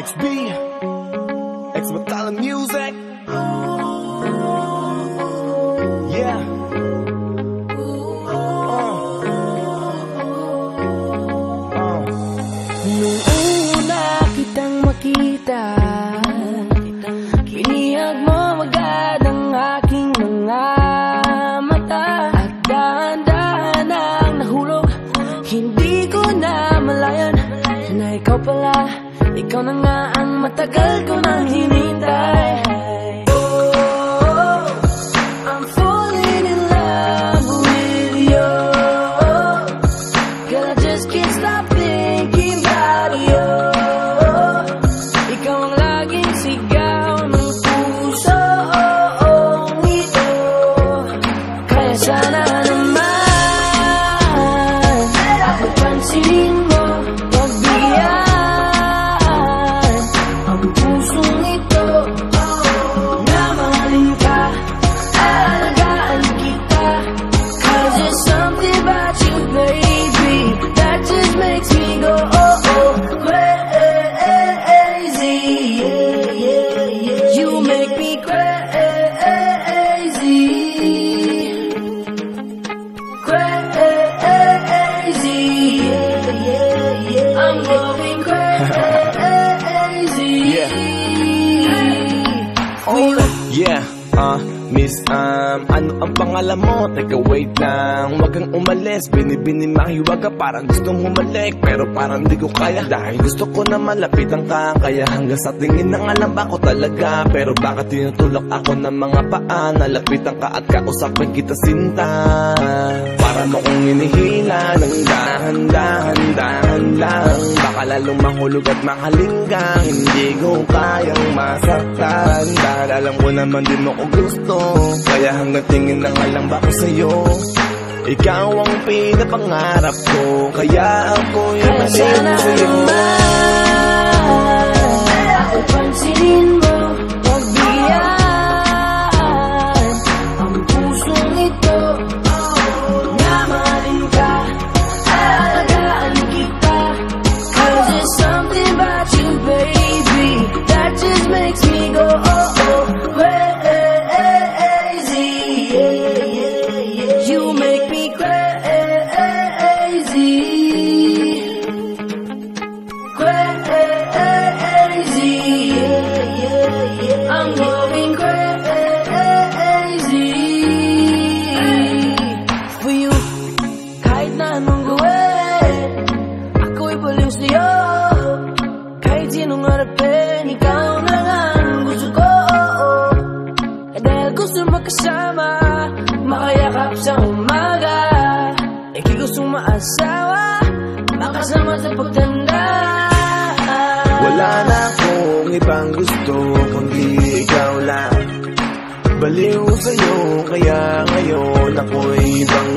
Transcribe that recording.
XB, X Battalion Music. Yeah. Nung una kitang makita, kinihag mo agad ang aking mga mata. At dahan-dahan ang nahulog, hindi ko na malayan na ikaw pala, ikaw na nga ang matagal ko nang hinintay. I'm falling in love with you. Girl, I just can't stop thinking about you. Ikaw ang laging sigaw ng pusong ito. Kaya sana naman ako'y pansinin mo, pagbigyan ang pusong ito na mahalin ka, alagaan kita. 'Cause there's something about you, baby, that just makes me go crazy. You make me crazy, crazy. I'm going crazy. Yeah, Miss, ano ang pangalan mo? Teka, wait lang, wag kang umalis. Binibini mahiwag ka, parang gustong humalik, pero parang di ko kaya, dahil gusto ko na malapitan ka. Kaya hanggang sa tingin ng alam ba ko talaga, pero bakit tinutulak ako ng mga paa? Nalapitan ka at kausapin kita, sinta. Para mo kong hinihila ng dahan-dahan lang. Baka lalong mahulog at mahalin ka, hindi ko kayang masaktan. Dahil alam ko naman din mo ko gusto, kaya hanggang tingin ng alam ba ko sa'yo. Ikaw ang pinapangarap ko, kaya ako'y masin sa'yo. Ako'y pansinin mo, pagbigyan ang pusong ito na mahalin ka, alagaan kita. 'Cause there's something about you, baby, that just makes me go crazy. You make me crazy, crazy. I'm going crazy for you. Kahit na anong gawin, ako'y baliw sa'yo. Kahit sinong harapin, ikaw na nga ang gusto ko. Dahil gusto magkasama, makayakap sa umaga. Ika'y gustong maasawa, makasama sa pagtanda. Wala na akong ibang gusto, kundi ikaw lang. Baliw sa'yo, kaya ngayon ako'y ibang